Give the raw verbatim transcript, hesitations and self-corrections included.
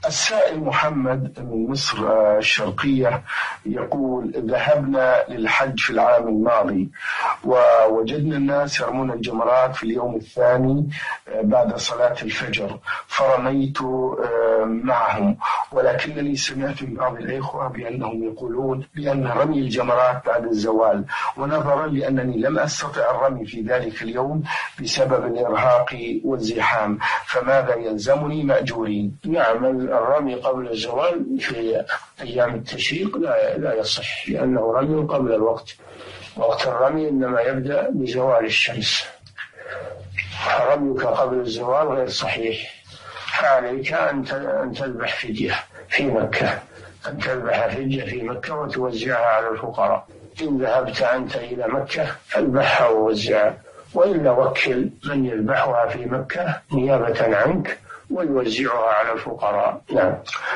السائل محمد من مصر الشرقية يقول: ذهبنا للحج في العام الماضي ووجدنا الناس يرمون الجمرات في اليوم الثاني بعد صلاة الفجر، فرميت معهم، ولكنني سمعت من بعض الإخوة بأنهم يقولون بأن رمي الجمرات بعد الزوال، ونظرا لأنني لم أستطع الرمي في ذلك اليوم بسبب الإرهاق والزحام، فماذا يلزمني مأجورين؟ نعم، الرمي قبل الزوال في أيام التشريق لا لا يصح، لأنه رمي قبل الوقت. وقت الرمي إنما يبدأ بزوال الشمس، رميك قبل الزوال غير صحيح. فعليك أن تذبح فدية في مكة، أن تذبح فدية في مكة وتوزعها على الفقراء. إن ذهبت أنت إلى مكة فاذبحها ووزعها، وإلا وكل من يذبحها في مكة نيابة عنك ويوزعها على الفقراء. نعم.